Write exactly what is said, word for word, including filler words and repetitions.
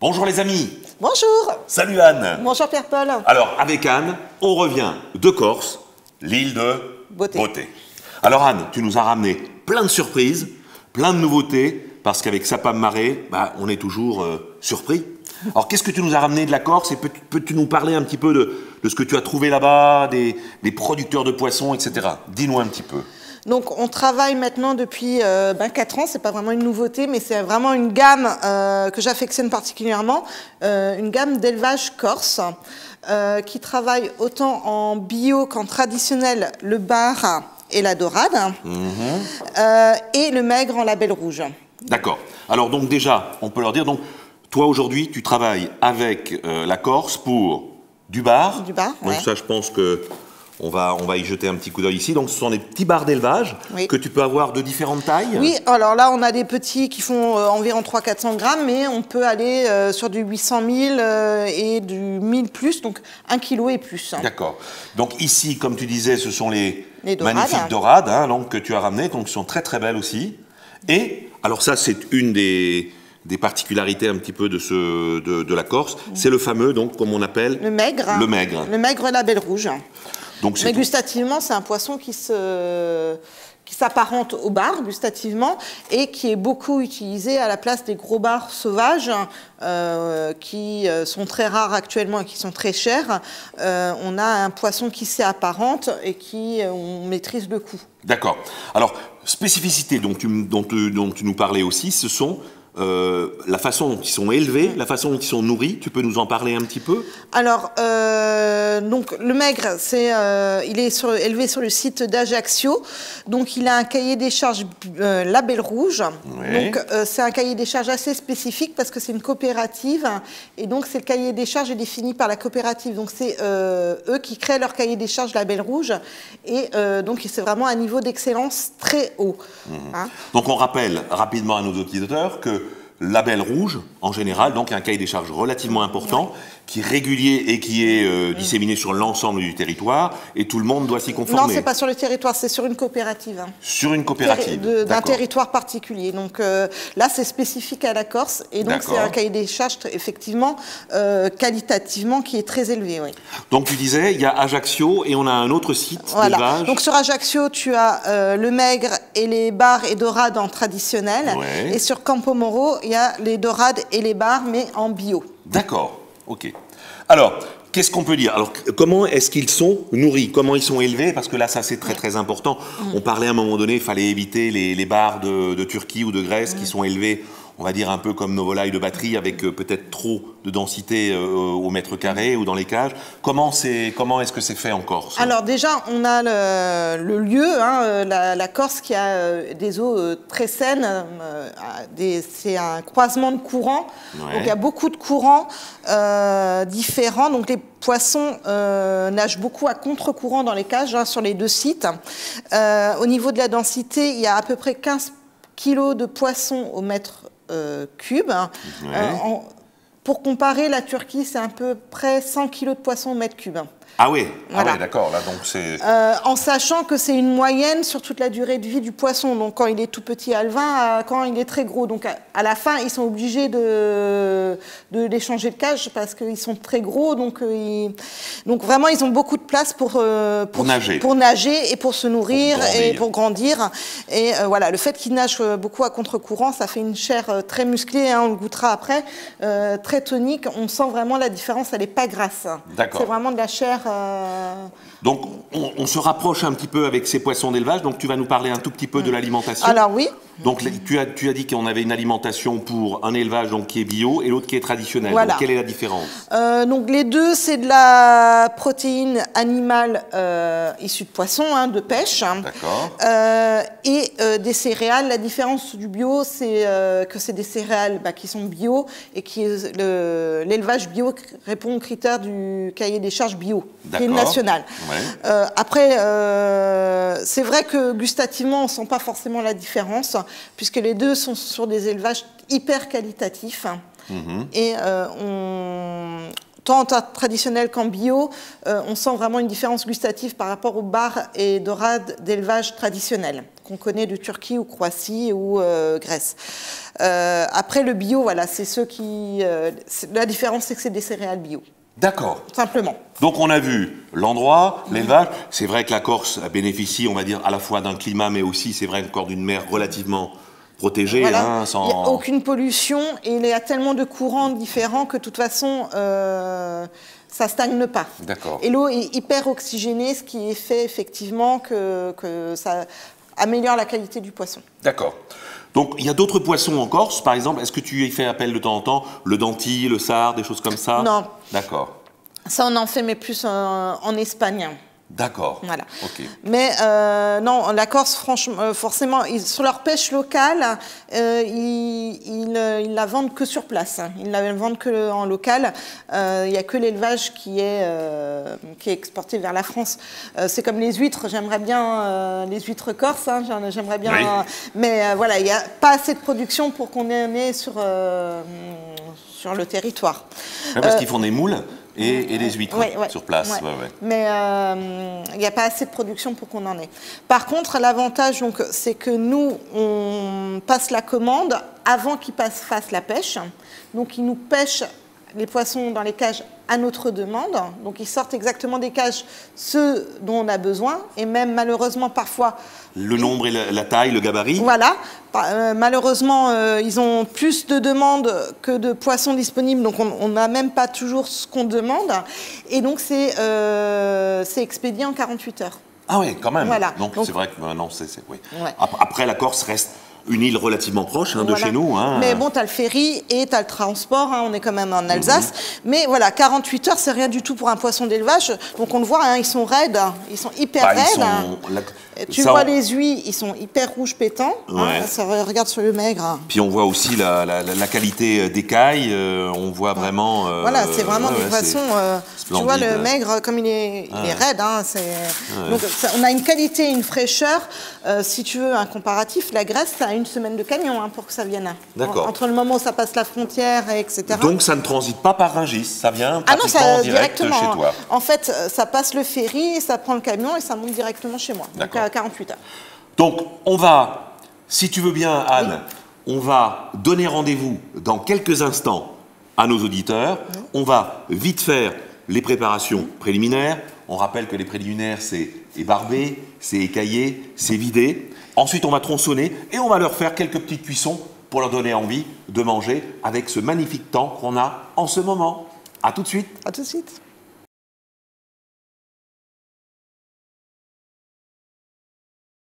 Bonjour les amis. Bonjour. Salut Anne. Bonjour Pierre-Paul. Alors avec Anne, on revient de Corse, l'île de Beauté. Beauté. Alors Anne, tu nous as ramené plein de surprises, plein de nouveautés, parce qu'avec Sapam Marée, bah, on est toujours euh, surpris. Alors qu'est-ce que tu nous as ramené de la Corse et peux- peux-tu nous parler un petit peu de, de ce que tu as trouvé là-bas, des, des producteurs de poissons, et cetera. Dis-nous un petit peu. Donc on travaille maintenant depuis euh, ben, quatre ans, c'est pas vraiment une nouveauté, mais c'est vraiment une gamme euh, que j'affectionne particulièrement, euh, une gamme d'élevage corse, euh, qui travaille autant en bio qu'en traditionnel, le bar et la dorade, Mmh. euh, et le maigre en label rouge. D'accord. Alors donc déjà, on peut leur dire, donc toi aujourd'hui, tu travailles avec euh, la Corse pour du bar. Du bar, Donc ouais. ça, je pense que on va, on va y jeter un petit coup d'œil ici. Donc ce sont des petits bars d'élevage Oui. que tu peux avoir de différentes tailles. Oui, alors là, on a des petits qui font euh, environ trois cents à quatre cents grammes, mais on peut aller euh, sur du huit cent mille euh, et du mille plus, donc un kilo et plus. D'accord. Donc ici, comme tu disais, ce sont les, Les dorades. magnifiques dorades hein, donc, que tu as ramenées, donc qui sont très très belles aussi. Et alors ça, c'est une des, des particularités un petit peu de, ce, de, de la Corse. C'est le fameux, donc comme on appelle, Le maigre. le maigre. Le maigre label rouge. Donc c'est Mais gustativement, c'est un poisson qui se qui s'apparente au bar gustativement et qui est beaucoup utilisé à la place des gros bars sauvages euh, qui sont très rares actuellement et qui sont très chers. Euh, on a un poisson qui s'apparente et qui on maîtrise le coût. D'accord. Alors, spécificité dont tu, dont, tu- dont tu nous parlais aussi, ce sont euh, la façon dont ils sont élevés, la façon dont ils sont nourris. Tu peux nous en parler un petit peu? Alors, euh, donc le maigre, c'est, euh, il est sur- élevé sur le site d'Ajaccio. Donc, il a un cahier des charges euh, label rouge. Ouais. Donc, euh, c'est un cahier des charges assez spécifique parce que c'est une coopérative. Et donc, c'est le cahier des charges est défini par la coopérative. Donc, c'est euh, eux qui créent leur cahier des charges label rouge. Et euh, donc, c'est vraiment un niveau d'excellence très haut. Hein. Donc, on rappelle rapidement à nos auditeurs que label rouge, en général, donc un cahier des charges relativement important, qui est régulier et qui est euh, disséminé sur l'ensemble du territoire, et tout le monde doit s'y Non, conformer. c'est pas sur le territoire, c'est sur une coopérative. Hein. Sur une coopérative. De- D'un D'accord. territoire particulier. Donc euh, là, c'est spécifique à la Corse. Et donc, D'accord. c'est un cahier des charges, très- effectivement, euh, qualitativement, qui est très élevé. Oui. Donc, tu disais, il y a Ajaccio et on a un autre site Voilà. d'élevage. Donc, sur Ajaccio, tu as euh, le maigre et les bars et dorades en traditionnel. Ouais. Et sur Campo Moro, il y a les dorades et les bars, mais en bio. D'accord, ok. Alors, qu'est-ce qu'on peut dire? Alors, comment est-ce qu'ils sont nourris? Comment ils sont élevés? Parce que là, ça, c'est très, très important. On parlait à un moment donné, il fallait éviter les, les bars de, de Turquie ou de Grèce qui sont élevés, on va dire, un peu comme nos volailles de batterie, avec euh, peut-être trop de densité euh, au mètre carré ou dans les cages. Comment, c'est, comment est-ce que c'est fait en Corse? Alors déjà, on a le, le lieu, hein, euh, la, la Corse qui a euh, des eaux euh, très saines, euh, des- c'est un croisement de courants, Ouais. donc il y a beaucoup de courants euh, différents, donc les poissons euh, nagent beaucoup à contre-courant dans les cages, hein, sur les deux sites. Euh, au niveau de la densité, il y a à peu près quinze kilos de poissons au mètre euh, cube. Ouais. Euh, en- pour comparer, la Turquie, c'est à peu près cent kilos de poissons au mètre cube. Ah oui, Voilà. ah ouais, d'accord, là, donc c'est... Euh, en sachant que c'est une moyenne sur toute la durée de vie du poisson, donc quand il est tout petit alevin à quand il est très gros. Donc à, à la fin, ils sont obligés de, de les changer de cage parce qu'ils sont très gros. Donc, euh, ils- donc vraiment, ils ont beaucoup de place pour, euh, Pour nager. pour nager et pour se nourrir Pour et grandir. pour grandir. Et euh, voilà, le fait qu'ils nagent euh, beaucoup à contre-courant, ça fait une chair euh, très musclée, hein, on le goûtera après, euh, très tonique. On sent vraiment la différence, elle n'est pas grasse. D'accord. C'est vraiment de la chair... euh, Donc, on, on se rapproche un petit peu avec ces poissons d'élevage, donc tu vas nous parler un tout petit peu de l'alimentation. Alors oui. Donc, tu as, tu as dit qu'on avait une alimentation pour un élevage donc, qui est bio et l'autre qui est traditionnel. Voilà. Donc, quelle est la différence? Euh, donc les deux, c'est de la protéine animale euh, issue de poisson, hein, de pêche, hein. D'accord. Euh, et euh, des céréales. La différence du bio, c'est euh, que c'est des céréales bah, qui sont bio et qui le- l'élevage bio répond aux critères du cahier des charges bio, qui est D'accord. national. Ouais. Euh, après, euh, c'est vrai que gustativement, on ne sent pas forcément la différence, puisque les deux sont sur des élevages hyper qualitatifs. Mhm. Et euh, on, tant traditionnel qu'en bio, euh, on sent vraiment une différence gustative par rapport aux bars et dorades d'élevage traditionnels qu'on connaît de Turquie ou Croatie ou euh, Grèce. Euh, après le bio, voilà, c'est ceux qui... Euh, la différence, c'est que c'est des céréales bio. D'accord. Simplement. Donc on a vu l'endroit, l'élevage. C'est vrai que la Corse bénéficie, on va dire, à la fois d'un climat, mais aussi, c'est vrai, encore d'une mer relativement protégée. Voilà. Hein, sans... Il n'y a aucune pollution et il y a tellement de courants différents que de toute façon, euh, ça ne stagne pas. D'accord. Et l'eau est hyper oxygénée, ce qui fait effectivement que, que ça améliore la qualité du poisson. D'accord. Donc, il y a d'autres poissons en Corse, par exemple. Est-ce que tu y fais appel de temps en temps? Le denti, le sard, des choses comme ça? Non. D'accord. Ça, on en fait, mais plus en, en Espagne. D'accord. Voilà. Ok. Mais euh, non, la Corse, franchement, euh, forcément, ils, sur leur pêche locale, euh, ils, ils, ils la vendent que sur place. Ils la vendent que en local. Euh, il n'y a que l'élevage qui est euh, qui est exporté vers la France. Euh, c'est comme les huîtres. J'aimerais bien euh, les huîtres corses. Hein, j'aimerais bien. Oui. Euh, mais euh, voilà, il n'y a pas assez de production pour qu'on en ait sur euh, sur le territoire. Ouais, parce euh, qu'ils font des moules. Et, et des huîtres ouais, ouais, sur place. ouais. Ouais, ouais. Mais il euh, n'y a pas assez de production pour qu'on en ait. Par contre, l'avantage, c'est que nous, on passe la commande avant qu'ils fassent la pêche. Donc, ils nous pêchent les poissons dans les cages à notre demande. Donc, ils sortent exactement des cages ceux dont on a besoin. Et même, malheureusement, parfois... Le nombre et la, la taille, le gabarit. Voilà. Euh, malheureusement, euh, ils ont plus de demandes que de poissons disponibles. Donc, on n'a même pas toujours ce qu'on demande. Et donc, c'est euh, expédié en quarante-huit heures. Ah oui, quand même. Voilà. Donc, donc c'est vrai que maintenant, c'est... Oui. Ouais. Après, la Corse reste une île relativement proche hein, de voilà. chez nous. Hein. Mais bon, tu as le ferry et tu as le transport, hein, on est quand même en Alsace. Mm-hmm. Mais voilà, quarante-huit heures, c'est rien du tout pour un poisson d'élevage. Donc on le voit, hein, ils sont raides, ils sont hyper bah, raides. Sont... Hein. La... Tu ça, vois on... les huiles, ils sont hyper rouges pétants. Ouais. Hein, ça, regarde sur le maigre. Puis on voit aussi la, la, la qualité d'écaille, euh, on voit vraiment... Euh, voilà, c'est vraiment ouais, des ouais, poissons... Euh, tu vois le maigre, comme il est, ouais. il est raide. Hein, ouais. Donc ça, on a une qualité, une fraîcheur. Euh, si tu veux un comparatif, la Grèce, ça a une semaine de camion hein, pour que ça vienne. D'accord. Entre le moment où ça passe la frontière, et cetera. Donc ça ne transite pas par Rungis, ça vient ah non, ça, direct directement. Chez toi. En fait, ça passe le ferry, ça prend le camion et ça monte directement chez moi. Donc à quarante-huit heures. Donc on va, si tu veux bien Anne, oui. on va donner rendez-vous dans quelques instants à nos auditeurs. Oui. On va vite faire les préparations oui. préliminaires. On rappelle que les préliminaires, c'est ébarber, c'est écailler, c'est vider. Ensuite, on va tronçonner et on va leur faire quelques petites cuissons pour leur donner envie de manger avec ce magnifique temps qu'on a en ce moment. À tout de suite. À tout de suite.